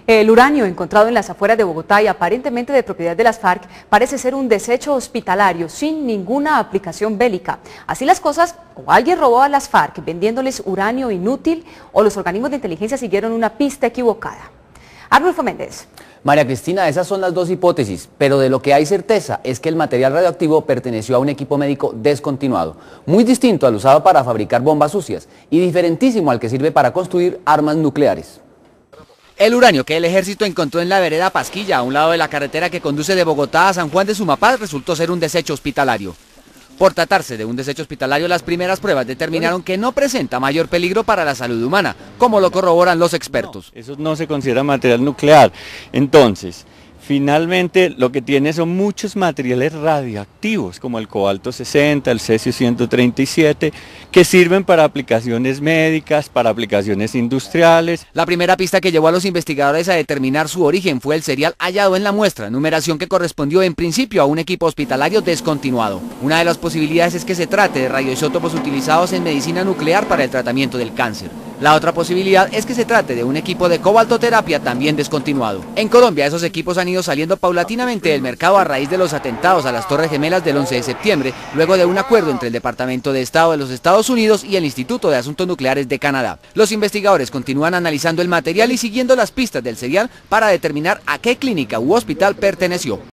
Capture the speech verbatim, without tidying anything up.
El uranio encontrado en las afueras de Bogotá y aparentemente de propiedad de las FARC parece ser un desecho hospitalario sin ninguna aplicación bélica. Así las cosas, o alguien robó a las FARC vendiéndoles uranio inútil o los organismos de inteligencia siguieron una pista equivocada. Arnulfo Méndez. María Cristina, esas son las dos hipótesis, pero de lo que hay certeza es que el material radioactivo perteneció a un equipo médico descontinuado, muy distinto al usado para fabricar bombas sucias y diferentísimo al que sirve para construir armas nucleares. El uranio que el ejército encontró en la vereda Pasquilla, a un lado de la carretera que conduce de Bogotá a San Juan de Sumapaz, resultó ser un desecho hospitalario. Por tratarse de un desecho hospitalario, las primeras pruebas determinaron que no presenta mayor peligro para la salud humana, como lo corroboran los expertos. No, eso no se considera material nuclear. Entonces, finalmente lo que tiene son muchos materiales radioactivos, como el cobalto sesenta, el cesio ciento treinta y siete, que sirven para aplicaciones médicas, para aplicaciones industriales. La primera pista que llevó a los investigadores a determinar su origen fue el cereal hallado en la muestra, numeración que correspondió en principio a un equipo hospitalario descontinuado. Una de las posibilidades es que se trate de radioisótopos utilizados en medicina nuclear para el tratamiento del cáncer. La otra posibilidad es que se trate de un equipo de cobaltoterapia también descontinuado. En Colombia esos equipos han ido saliendo paulatinamente del mercado a raíz de los atentados a las Torres Gemelas del once de septiembre, luego de un acuerdo entre el Departamento de Estado de los Estados Unidos y el Instituto de Asuntos Nucleares de Canadá. Los investigadores continúan analizando el material y siguiendo las pistas del cereal para determinar a qué clínica u hospital perteneció.